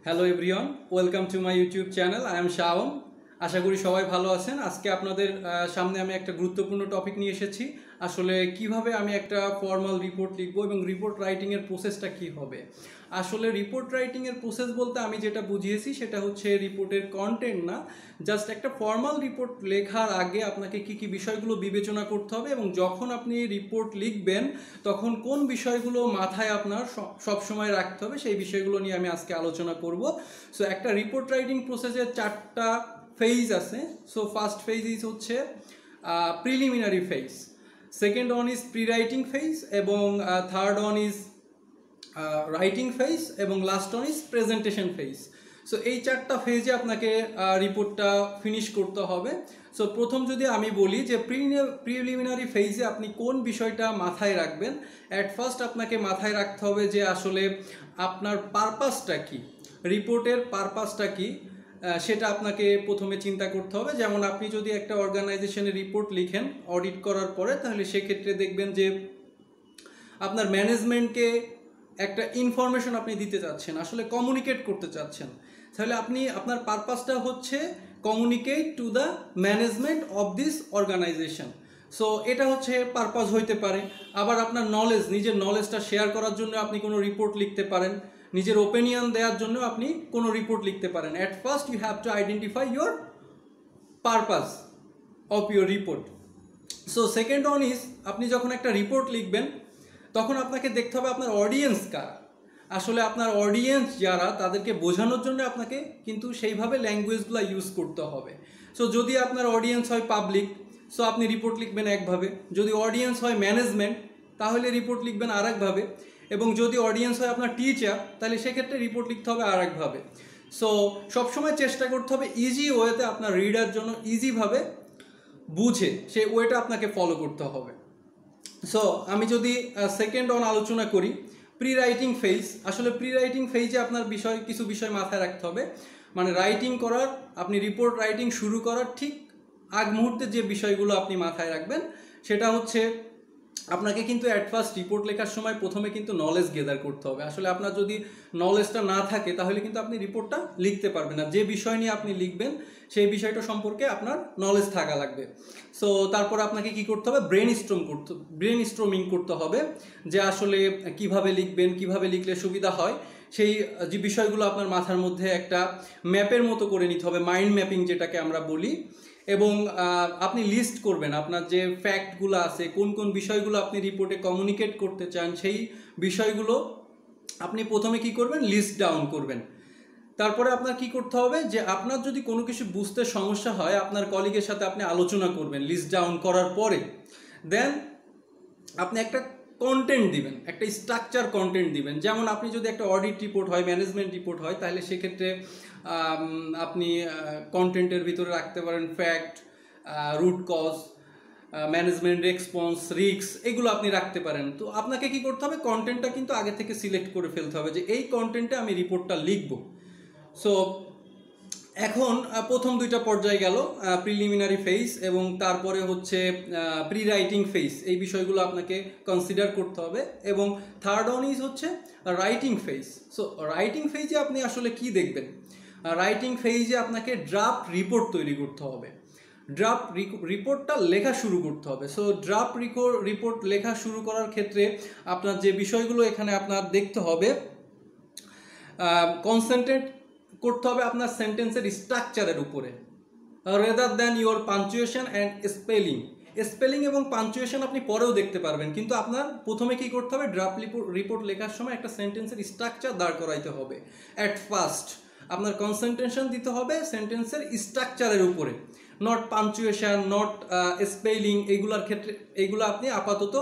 Hello everyone, welcome to my YouTube channel. I am Shawon. আশা করি সবাই ভালো আছেন। আজকে আপনাদের সামনে আমি একটা গুরুত্বপূর্ণ টপিক নিয়ে এসেছি। আসলে কিভাবে আমি একটা ফর্মাল রিপোর্ট লিখবো এবং রিপোর্ট রাইটিংয়ের প্রসেসটা কী হবে। আসলে রিপোর্ট রাইটিংয়ের প্রসেস বলতে আমি যেটা বুঝিয়েছি সেটা হচ্ছে রিপোর্টের কন্টেন্ট না, জাস্ট একটা ফর্মাল রিপোর্ট লেখার আগে আপনাকে কী কী বিষয়গুলো বিবেচনা করতে হবে এবং যখন আপনি রিপোর্ট লিখবেন তখন কোন বিষয়গুলো মাথায় আপনার সবসময় রাখতে হবে সেই বিষয়গুলো নিয়ে আমি আজকে আলোচনা করব। সো একটা রিপোর্ট রাইটিং প্রসেসের 4টা ফেজ আছে। সো ফার্স্ট ফেজ ইজ হচ্ছে preliminary phase, second one is pre writing phase এবং third one is writing phase এবং last one is presentation phase. So এই 4টা ফেজে আপনাকে রিপোর্টটা ফিনিশ করতে হবে। সো প্রথম যদি আমি বলি যে প্রিলিমিনারি ফেজে আপনি কোন বিষয়টা মাথায় রাখবেন, অ্যাট ফার্স্ট আপনাকে মাথায় রাখতে হবে যে আসলে আপনার পারপাসটা কী, রিপোর্টের পারপাসটা কী সেটা আপনাকে প্রথমে চিন্তা করতে হবে। যেমন আপনি যদি একটা অর্গানাইজেশনের রিপোর্ট লিখেন অডিট করার পরে, তাহলে সেক্ষেত্রে দেখবেন যে আপনার ম্যানেজমেন্টকে একটা ইনফরমেশন আপনি দিতে চাচ্ছেন, আসলে কমিউনিকেট করতে চাচ্ছেন, তাহলে আপনি আপনার পারপাসটা হচ্ছে communicate to the management of this organisation. So এটা হচ্ছে পারপাস হইতে পারে। আবার আপনার নলেজ, নিজের নলেজটা শেয়ার করার জন্য আপনি কোনো রিপোর্ট লিখতে পারেন, নিজের ওপিনিয়ন দেওয়ার জন্য আপনি কোনো রিপোর্ট লিখতে পারেন। At first you have to identify your purpose of your report. So second one is, আপনি যখন একটা রিপোর্ট লিখবেন তখন আপনাকে দেখতে হবে আপনার অডিয়েন্স কারা। আসলে আপনার অডিয়েন্স যারা, তাদেরকে বোঝানোর জন্য আপনাকে কিন্তু সেইভাবে ল্যাঙ্গুয়েজগুলো ইউজ করতে হবে। সো যদি আপনার অডিয়েন্স হয় পাবলিক, সো আপনি রিপোর্ট লিখবেন একভাবে। যদি অডিয়েন্স হয় ম্যানেজমেন্ট, তাহলে রিপোর্ট লিখবেন আর একভাবে। এবং যদি অডিয়েন্স হয় আপনার টিচার, তাহলে সেক্ষেত্রে রিপোর্ট লিখতে হবে আর একভাবে। সো সবসময় চেষ্টা করতে হবে ইজি ওয়েতে আপনার রিডার জন্য ইজিভাবে বুঝে সেই ওয়েটা আপনাকে ফলো করতে হবে। সো আমি যদি সেকেন্ড অন আলোচনা করি, প্রি রাইটিং ফেজ। আসলে প্রি রাইটিং ফেজে আপনার কিছু বিষয় মাথায় রাখতে হবে। মানে রাইটিং করার, আপনি রিপোর্ট রাইটিং শুরু করার ঠিক আগ মুহূর্তে যে বিষয়গুলো আপনি মাথায় রাখবেন সেটা হচ্ছে আপনাকে কিন্তু অ্যাট ফার্স্ট রিপোর্ট লেখার সময় প্রথমে কিন্তু নলেজ গেদার করতে হবে। আসলে আপনার যদি নলেজটা না থাকে তাহলে কিন্তু আপনি রিপোর্টটা লিখতে পারবেন না। যে বিষয় নিয়ে আপনি লিখবেন সেই বিষয়টা সম্পর্কে আপনার নলেজ থাকা লাগবে। সো তারপর আপনাকে কি করতে হবে, ব্রেন স্ট্রমিং করতে হবে যে আসলে কিভাবে লিখবেন, কিভাবে লিখলে সুবিধা হয়, সেই যে বিষয়গুলো আপনার মাথার মধ্যে একটা ম্যাপের মতো করে নিতে হবে, মাইন্ড ম্যাপিং যেটাকে আমরা বলি। এবং আপনি লিস্ট করবেন আপনার যে ফ্যাক্টগুলো আছে, কোন কোন বিষয়গুলো আপনি রিপোর্টে কমিউনিকেট করতে চান, সেই বিষয়গুলো আপনি প্রথমে কি করবেন, লিস্ট ডাউন করবেন। তারপরে আপনার কি করতে হবে যে আপনার যদি কোনো কিছু বুঝতে সমস্যা হয় আপনার কলিগের সাথে আপনি আলোচনা করবেন লিস্ট ডাউন করার পরে। দেন আপনি একটা কন্টেন্ট দিবেন, একটা স্ট্রাকচার কন্টেন্ট দিবেন। যেমন আপনি যদি একটা অডিট রিপোর্ট হয়, ম্যানেজমেন্ট রিপোর্ট হয়, তাহলে সেক্ষেত্রে আপনি কন্টেন্টের ভিতরে রাখতে পারেন fact, root cause, management response, risk, এগুলো আপনি রাখতে পারেন। তো আপনাকে কি করতে হবে, কন্টেন্টটা কিন্তু আগে থেকে সিলেক্ট করে ফেলতে হবে যে এই কন্টেন্টে আমি রিপোর্টটা লিখব। সো এখন প্রথম দুইটা পর্যায়ে গেল, প্রিলিমিনারি ফেজ এবং তারপরে হচ্ছে প্রি রাইটিং ফেজ। এই বিষয়গুলো আপনাকে কনসিডার করতে হবে। এবং থার্ড ওয়ান ইজ হচ্ছে রাইটিং ফেজ। সো রাইটিং ফেজে আপনি আসলে কি দেখবেন, রাইটিং ফেজে আপনাকে ড্রাফট রিপোর্ট তৈরি করতে হবে, ড্রাফট রিপোর্টটা লেখা শুরু করতে হবে। সো ড্রাফট রিপোর্ট লেখা শুরু করার ক্ষেত্রে আপনার যে বিষয়গুলো এখানে আপনার দেখতে হবে, কনসেন্ট্রেট করতে হবে আপনার সেন্টেন্সের স্ট্রাকচারের উপরে, rather than your punctuation and spelling এবং পাঞ্চুয়েশন আপনি পরেও দেখতে পারবেন, কিন্তু আপনার প্রথমে কি করতে হবে, ড্রাফট রিপোর্ট লেখার সময় একটা সেন্টেন্সের স্ট্রাকচার দাঁড় করাইতে হবে। অ্যাট ফার্স্ট আপনার কনসেন্ট্রেশন দিতে হবে সেন্টেন্সের স্ট্রাকচারের উপরে, নট পাঞ্চুয়েশন, নট স্পেলিং। এইগুলোর ক্ষেত্রে এইগুলো আপনি আপাতত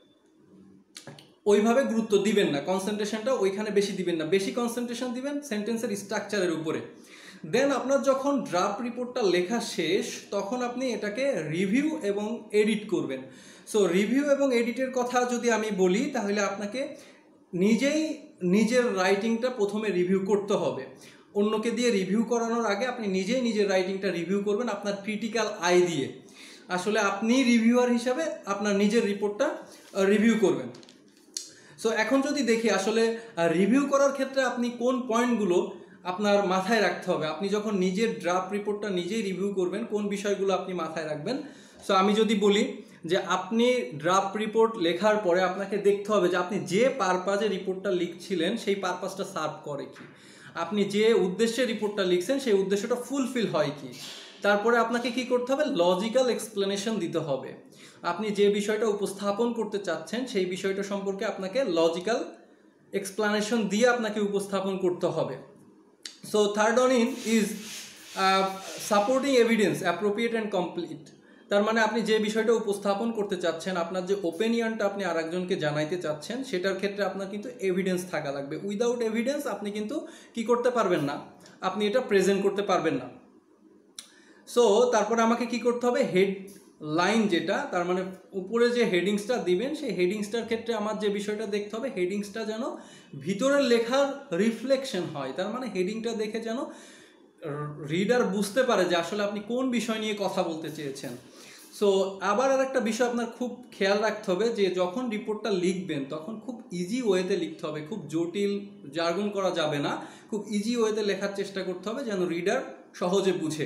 ওইভাবে গুরুত্ব দিবেন না, কনসেন্ট্রেশনটা ওইখানে বেশি দিবেন না, বেশি কনসেন্ট্রেশন দিবেন সেন্টেন্সের স্ট্রাকচারের উপরে। দেন আপনার যখন ড্রাফট রিপোর্টটা লেখা শেষ তখন আপনি এটাকে রিভিউ এবং এডিট করবেন। সো রিভিউ এবং এডিটের কথা যদি আমি বলি, তাহলে আপনাকে নিজের রাইটিংটা প্রথমে রিভিউ করতে হবে। অন্যকে দিয়ে রিভিউ করানোর আগে আপনি নিজেই নিজের রাইটিংটা রিভিউ করবেন আপনার ক্রিটিক্যাল আই দিয়ে। আসলে আপনি রিভিউয়ার হিসাবে আপনার নিজের রিপোর্টটা রিভিউ করবেন। সো এখন যদি দেখি আসলে রিভিউ করার ক্ষেত্রে আপনি কোন পয়েন্টগুলো আপনার মাথায় রাখতে হবে। আপনি যখন নিজের ড্রাফট রিপোর্টটা নিজেই রিভিউ করবেন, কোন বিষয়গুলো আপনি মাথায় রাখবেন। সো আমি যদি বলি যে আপনি ড্রাফট রিপোর্ট লেখার পরে আপনাকে দেখতে হবে যে আপনি যে পারপাজে রিপোর্টটা লিখছিলেন সেই পারপাজটা সার্ভ করে কি, আপনি যে উদ্দেশ্যে রিপোর্টটা লিখছেন সেই উদ্দেশ্যটা ফুলফিল হয় কি। তারপরে আপনাকে কি করতে হবে, লজিক্যাল এক্সপ্লেনেশন দিতে হবে। আপনি যে বিষয়টা উপস্থাপন করতে চাচ্ছেন সেই বিষয়টা সম্পর্কে আপনাকে লজিক্যাল এক্সপ্লেনেশন দিয়ে আপনাকে উপস্থাপন করতে হবে। So third one is supporting evidence appropriate and complete. তার মানে আপনি যে বিষয়টা উপস্থাপন করতে চাচ্ছেন, আপনার যে ওপিনিয়নটা আপনি আরেকজনকে জানাইতে চাচ্ছেন, সেটার ক্ষেত্রে আপনার কিন্তু এভিডেন্স থাকা লাগবে। উইদাউট এভিডেন্স আপনি কিন্তু কি করতে পারবেন না, আপনি এটা প্রেজেন্ট করতে পারবেন না। সো তারপরে আমাকে কি করতে হবে, হেড লাইন যেটা, তার মানে উপরে যে হেডিংসটা দিবেন সেই হেডিংসটার ক্ষেত্রে আমার যে বিষয়টা দেখতে হবে, হেডিংসটা যেন ভিতরের লেখার রিফ্লেকশন হয়। তার মানে হেডিংটা দেখে যেন রিডার বুঝতে পারে যে আসলে আপনি কোন বিষয় নিয়ে কথা বলতে চেয়েছেন। সো আবার আর একটা বিষয় আপনার খুব খেয়াল রাখতে হবে যে যখন রিপোর্টটা লিখবেন তখন খুব ইজি ওয়েতে লিখতে হবে, খুব জটিল জার্গন করা যাবে না, খুব ইজি ওয়েতে লেখার চেষ্টা করতে হবে যেন রিডার সহজে বুঝে।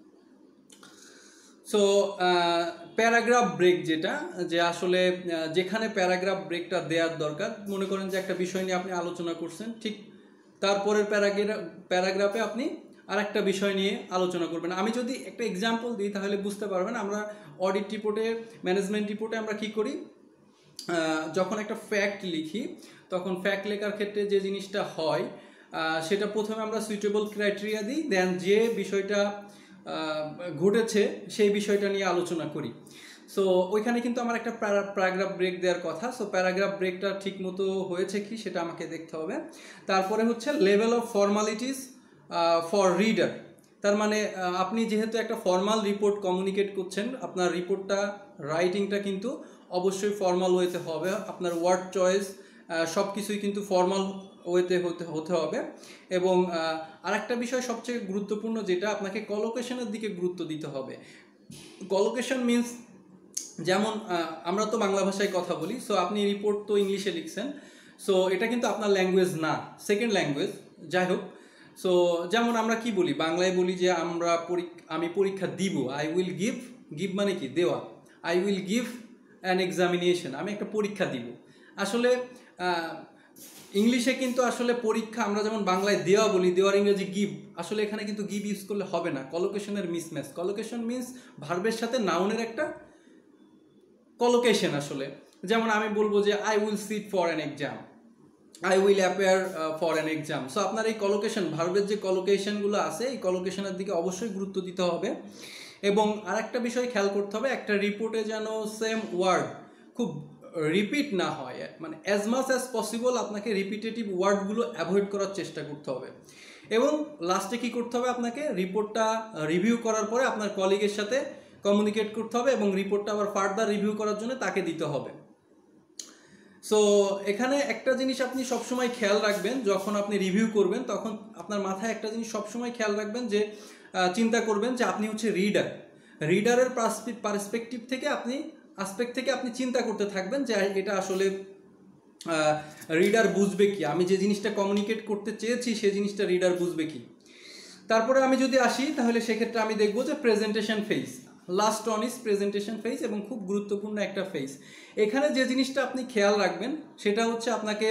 সো প্যারাগ্রাফ ব্রেক যেটা, যে আসলে যেখানে প্যারাগ্রাফ ব্রেকটা দেওয়ার দরকার, মনে করেন যে একটা বিষয় নিয়ে আপনি আলোচনা করছেন, ঠিক তারপরের প্যারাগ্রাফে আপনি আর একটা বিষয় নিয়ে আলোচনা করবেন। আমি যদি একটা এক্সাম্পল দিই তাহলে বুঝতে পারবেন। আমরা অডিট রিপোর্টে, ম্যানেজমেন্ট রিপোর্টে আমরা কি করি, যখন একটা ফ্যাক্ট লিখি তখন ফ্যাক্ট লেখার ক্ষেত্রে যে জিনিসটা হয় সেটা প্রথমে আমরা সুইটেবল ক্রাইটেরিয়া দিই, দেন যে বিষয়টা ঘটেছে সেই বিষয়টা নিয়ে আলোচনা করি। সো ওইখানে কিন্তু আমার একটা প্যারাগ্রাফ ব্রেক দেওয়ার কথা। সো প্যারাগ্রাফ ব্রেকটা ঠিক মতো হয়েছে কি সেটা আমাকে দেখতে হবে। তারপরে হচ্ছে level of formalities for reader. তার মানে আপনি যেহেতু একটা ফর্মাল রিপোর্ট কমিউনিকেট করছেন, আপনার রিপোর্টটা রাইটিংটা কিন্তু অবশ্যই ফর্মাল ওয়েতে হবে। আপনার ওয়ার্ড চয়েস সব কিছুই কিন্তু ফর্মাল ওয়েতে হতে হবে। এবং আরেকটা বিষয় সবচেয়ে গুরুত্বপূর্ণ যেটা, আপনাকে কলোকেশনের দিকে গুরুত্ব দিতে হবে। কলোকেশন মিনস, যেমন আমরা তো বাংলা ভাষায় কথা বলি, সো আপনি রিপোর্ট তো ইংলিশে লিখছেন, সো এটা কিন্তু আপনার ল্যাঙ্গুয়েজ না, সেকেন্ড ল্যাঙ্গুয়েজ, যাই হোক। সো যেমন আমরা কি বলি, বাংলায় বলি যে আমি পরীক্ষা দিব, আই উইল গিভ মানে কি, দেওয়া। I will give an examination, আমি একটা পরীক্ষা দিব। আসলে ইংলিশে কিন্তু আসলে পরীক্ষা আমরা যেমন বাংলায় দেওয়া বলি, দেওয়ার ইংরেজি গিভ, আসলে এখানে কিন্তু গিভ ইউজ করলে হবে না, কলোকেশনের মিসম্যাচ। কলোকেশন মিনস ভার্বের সাথে নাউনের একটা কলোকেশন। আসলে যেমন আমি বলবো যে I will sit for an exam, I will appear for an exam. So আপনার এই কলোকেশন, ভার্বের যে কলোকেশনগুলো আছে, এই কলোকেশনের দিকে অবশ্যই গুরুত্ব দিতে হবে। এবং আরেকটা বিষয় খেয়াল করতে হবে, একটা রিপোর্টে যেন সেম ওয়ার্ড খুব রিপিট না হয়, মানে অ্যাজ মাচ অ্যাজ পসিবল আপনাকে রিপিটেটিভ ওয়ার্ডগুলো অ্যাভয়েড করার চেষ্টা করতে হবে। এবং লাস্টে কি করতে হবে, আপনাকে রিপোর্টটা রিভিউ করার পরে আপনার কলিগের সাথে কমিউনিকেট করতে হবে এবং রিপোর্টটা আবার ফার্দার রিভিউ করার জন্য তাকে দিতে হবে। সো এখানে একটা জিনিস আপনি সবসময় খেয়াল রাখবেন, যখন আপনি রিভিউ করবেন তখন আপনার মাথায় একটা জিনিস সবসময় খেয়াল রাখবেন, যে চিন্তা করবেন যে আপনি হচ্ছে রিডারের পার্সপেক্টিভ থেকে আসপেক্ট থেকে আপনি চিন্তা করতে থাকবেন যে এটা আসলে রিডার বুঝবে কি, আমি যে জিনিসটা কমিউনিকেট করতে চেয়েছি সেই জিনিসটা রিডার বুঝবে কি। তারপরে আমি যদি আসি তাহলে সেক্ষেত্রে আমি দেখবো যে presentation phase, last one is presentation phase, এবং খুব গুরুত্বপূর্ণ একটা ফেজ। এখানে যে জিনিসটা আপনি খেয়াল রাখবেন সেটা হচ্ছে, আপনাকে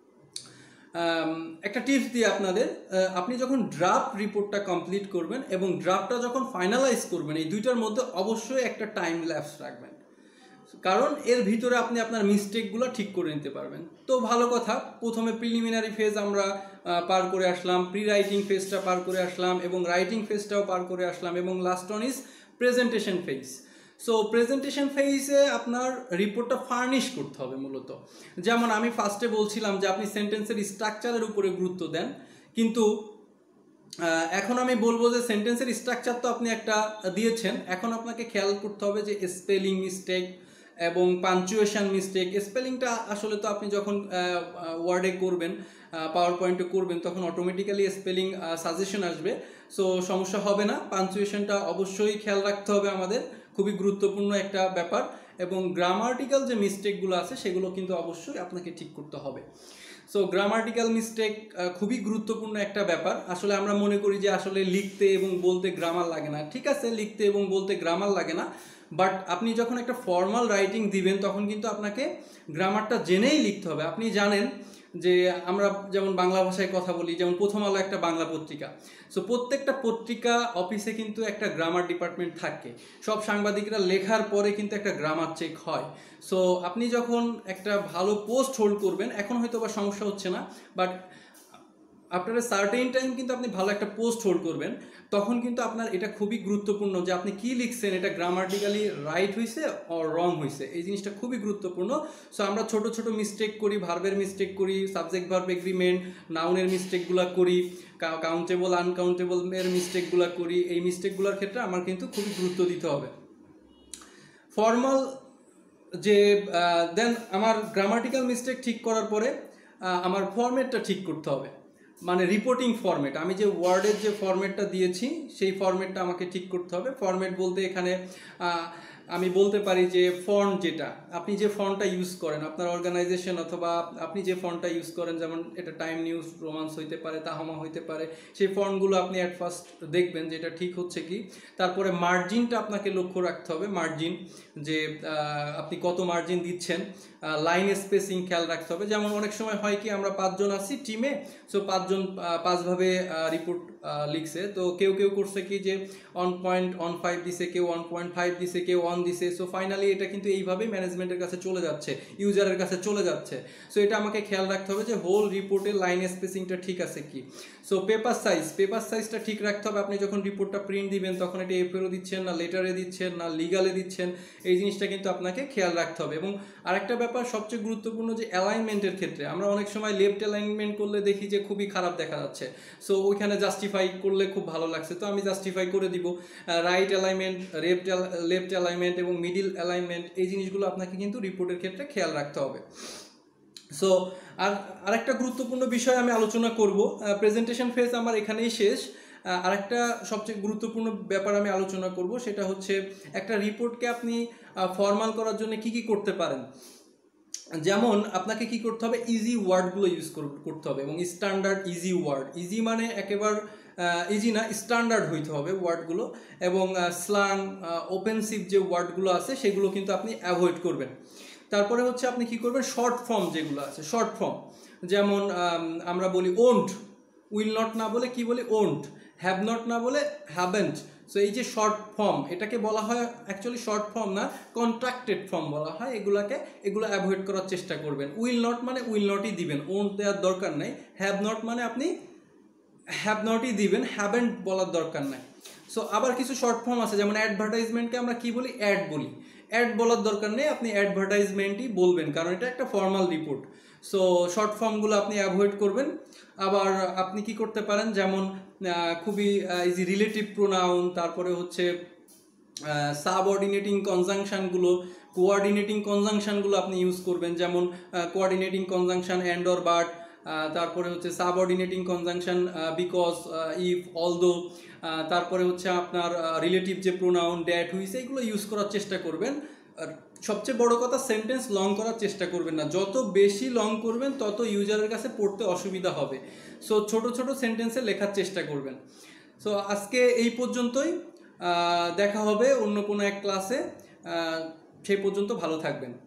একটা টিপস দিয়ে আপনাদের, আপনি যখন ড্রাফট রিপোর্টটা কমপ্লিট করবেন এবং ড্রাফটটা যখন ফাইনালাইজ করবেন, এই দুইটার মধ্যে অবশ্যই একটা টাইম ল্যাপস রাখবেন, কারণ এর ভিতরে আপনি আপনার মিস্টেকগুলো ঠিক করে নিতে পারবেন। তো ভালো কথা, প্রথমে প্রিলিমিনারি ফেজ আমরা পার করে আসলাম, প্রি রাইটিং ফেজটা পার করে আসলাম, এবং রাইটিং ফেজটাও পার করে আসলাম, এবং last one is presentation phase. So presentation ফেজে আপনার রিপোর্টটা ফার্নিশ করতে হবে মূলত। যেমন আমি ফার্স্টে বলছিলাম যে আপনি সেন্টেন্সের স্ট্রাকচারের উপরে গুরুত্ব দেন, কিন্তু এখন আমি বলবো যে সেন্টেন্সের স্ট্রাকচার তো আপনি একটা দিয়েছেন, এখন আপনাকে খেয়াল করতে হবে যে স্পেলিং মিস্টেক এবং পাঞ্চুয়েশন মিস্টেক। স্পেলিংটা আসলে তো আপনি যখন ওয়ার্ডে করবেন, পাওয়ার পয়েন্টে করবেন, তখন অটোমেটিক্যালি স্পেলিং সাজেশন আসবে, সো সমস্যা হবে না। পাঞ্চুয়েশনটা অবশ্যই খেয়াল রাখতে হবে আমাদের, খুবই গুরুত্বপূর্ণ একটা ব্যাপার। এবং গ্রামাটিক্যাল যে মিস্টেকগুলো আছে সেগুলো কিন্তু অবশ্যই আপনাকে ঠিক করতে হবে। সো গ্রামাটিক্যাল মিস্টেক খুবই গুরুত্বপূর্ণ একটা ব্যাপার। আসলে আমরা মনে করি যে আসলে লিখতে এবং বলতে গ্রামার লাগে না, ঠিক আছে, লিখতে এবং বলতে গ্রামার লাগে না, বাট আপনি যখন একটা ফর্মাল রাইটিং দিবেন তখন কিন্তু আপনাকে গ্রামারটা জেনেই লিখতে হবে। আপনি জানেন যে আমরা যেমন বাংলা ভাষায় কথা বলি, যেমন প্রথম আলো একটা বাংলা পত্রিকা, সো প্রত্যেকটা পত্রিকা অফিসে কিন্তু একটা গ্রামার ডিপার্টমেন্ট থাকে। সব সাংবাদিকরা লেখার পরে কিন্তু একটা গ্রামার চেক হয়। সো আপনি যখন একটা ভালো পোস্ট হোল্ড করবেন, এখন হয়তো বা সমস্যা হচ্ছে না, but after a certain time কিন্তু আপনি ভালো একটা পোস্ট হোল্ড করবেন, তখন কিন্তু আপনার এটা খুবই গুরুত্বপূর্ণ যে আপনি কি লিখছেন এটা গ্রামাটিক্যালি রাইট হয়েছে অর রং হয়েছে, এই জিনিসটা খুবই গুরুত্বপূর্ণ। সো আমরা ছোট ছোট মিস্টেক করি, ভার্বের মিস্টেক করি, সাবজেক্ট ভার্ব এগ্রিমেন্ট, নাউনের মিস্টেকগুলো করি, কাউন্টেবল আনকাউন্টেবল এর মিস্টেকগুলো করি। এই মিস্টেকগুলোর ক্ষেত্রে আমার কিন্তু খুবই গুরুত্ব দিতে হবে। ফর্মাল যে দেন আমার গ্রামাটিক্যাল মিস্টেক ঠিক করার পরে আমার ফরম্যাটটা ঠিক করতে হবে, মানে রিপোর্টিং ফরম্যাট, আমি যে ওয়ার্ডের যে ফরম্যাটটা দিয়েছি সেই ফরম্যাটটা আমাকে ঠিক করতে হবে। ফরম্যাট বলতে এখানে আমি বলতে পারি যে ফন্ট, যেটা আপনি যে ফন্টটা ইউজ করেন আপনার অর্গানাইজেশন, অথবা আপনি যে ফন্টটা ইউজ করেন, যেমন এটা টাইম নিউজ রোমান্স হইতে পারে, তাহমা হইতে পারে, সেই ফন্টগুলো আপনি অ্যাট ফার্স্ট দেখবেন যে এটা ঠিক হচ্ছে কি। তারপরে মার্জিনটা আপনাকে লক্ষ্য রাখতে হবে, মার্জিন যে আপনি কত মার্জিন দিচ্ছেন। লাইন স্পেসিং খেয়াল রাখতে হবে, যেমন অনেক সময় হয় কি আমরা 5 জন আছি টিমে, সো 5 জন 5 ভাবে রিপোর্ট লিখছে, তো কেউ কেউ করছে কি যে 1.15 দিছে, কেউ 1.5 দিছে, কেউ 1 দিছে, সো ফাইনালি এটা কিন্তু এইভাবেই ম্যানেজমেন্টের কাছে চলে যাচ্ছে, ইউজারের কাছে চলে যাচ্ছে। সো এটা আমাকে খেয়াল রাখতে হবে যে হোল রিপোর্টের লাইন স্পেসিংটা ঠিক আছে কি। সো পেপার সাইজটা ঠিক রাখতে হবে। আপনি যখন রিপোর্টটা প্রিন্ট দিবেন তখন এটা এফএরও দিচ্ছেন না লেটারে দিচ্ছেন না লিগালে দিচ্ছেন, এই জিনিসটা কিন্তু আপনাকে খেয়াল রাখতে হবে। এবং আরেকটা ব্যাপার সবচেয়ে গুরুত্বপূর্ণ যে অ্যালাইনমেন্টের ক্ষেত্রে আমরা অনেক সময় লেফট অ্যালাইনমেন্ট করলে দেখি যে খুবই খারাপ দেখা যাচ্ছে, সো ওইখানে জাস্টিফাই করলে খুব ভালো লাগছে, তো আমি জাস্টিফাই করে দিব। রাইট অ্যালাইনমেন্ট, লেফট অ্যালাইনমেন্ট এবং মিডিল অ্যালাইনমেন্ট, এই জিনিসগুলো আপনাকে কিন্তু রিপোর্টের ক্ষেত্রে খেয়াল রাখতে হবে। সো আরেকটা গুরুত্বপূর্ণ বিষয় আমি আলোচনা করব, প্রেজেন্টেশন ফেজ আমার এখানেই শেষ। আরেকটা সবচেয়ে গুরুত্বপূর্ণ ব্যাপার আমি আলোচনা করব, সেটা হচ্ছে একটা রিপোর্টকে আপনি ফর্মাল করার জন্য কি কি করতে পারেন। যেমন আপনাকে কি করতে হবে, ইজি ওয়ার্ডগুলো ইউজ করতে হবে এবং স্ট্যান্ডার্ড ইজি ওয়ার্ড, ইজি মানে একেবারে ইজি না, স্ট্যান্ডার্ড হইতে হবে ওয়ার্ডগুলো, এবং স্ল্যাং ওপেনসিভ যে ওয়ার্ডগুলো আছে সেগুলো কিন্তু আপনি অ্যাভয়েড করবেন। তারপরে হচ্ছে আপনি কি করবেন, শর্ট ফর্ম যেগুলো আছে, শর্ট ফর্ম, যেমন আমরা বলি ওন্ট, উইল নট না বলে কি বলি ওন্ট, হ্যাভ নট না বলে হ্যাভেন্ট। সো এই যে শর্ট ফর্ম, এটাকে বলা হয় অ্যাকচুয়ালি শর্ট ফর্ম না, কন্ট্রাক্টেড ফর্ম বলা হয় এগুলো অ্যাভয়েড করার চেষ্টা করবেন। উইল নট মানে উইল নটই দিবেন, ওন্ট দেওয়ার দরকার নাই। হ্যাভ নট মানে আপনি হ্যাভ নটই দিবেন, হ্যাভেন্ট বলার দরকার নাই। সো আবার কিছু শর্ট ফর্ম আছে, যেমন অ্যাডভার্টাইজমেন্টকে আমরা কি বলি, অ্যাড বলি, অ্যাড বলার দরকার নেই, আপনি অ্যাডভার্টাইজমেন্টই বলবেন, কারণ এটা একটা ফর্মাল রিপোর্ট। সো শর্ট ফর্মগুলো আপনি অ্যাভয়েড করবেন। আবার আপনি কি করতে পারেন, যেমন খুবই ইজি রিলেটিভ প্রোনাউন, তারপরে হচ্ছে সাবঅর্ডিনেটিং কনজাংশনগুলো, কোঅর্ডিনেটিং কনজাংশনগুলো আপনি ইউজ করবেন, যেমন coordinating conjunction and or but, তারপরে হচ্ছে subordinating conjunction because, if, although, তারপরে হচ্ছে আপনার রিলেটিভ যে প্রোনাউন ড্যাট, হুইচ, এইগুলো ইউজ করার চেষ্টা করবেন। আর সবচেয়ে বড় কথা, সেন্টেন্স লং করার চেষ্টা করবেন না, যত বেশি লং করবেন তত ইউজারের কাছে পড়তে অসুবিধা হবে। সো ছোট ছোট সেন্টেন্সে লেখার চেষ্টা করবেন। সো আজকে এই পর্যন্তই, দেখা হবে অন্য কোনো এক ক্লাসে, সেই পর্যন্ত ভালো থাকবেন।